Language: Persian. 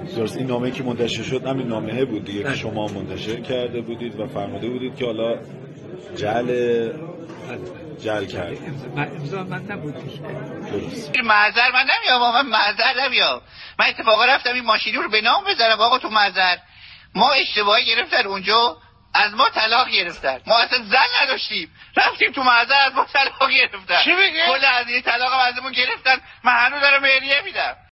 درست. این نامه‌ای که منتشر شد همین نامه بود دیگه که شما منتشر کرده بودید و فرموده بودید که حالا جعل کرد. امضا من نبود. معذر من نمیام. من اتفاقا رفتم این ماشینی رو به نام بذارم آقا تو معذر. ما اشتباهی گرفتن اونجا، از ما طلاق گرفتن. ما اصلا زن نداشتیم، رفتیم تو معذر از ما طلاق گرفتن. چی میگه؟ کل از این طلاق ازمون گرفتن. من هنوز دارم مهریه میدم.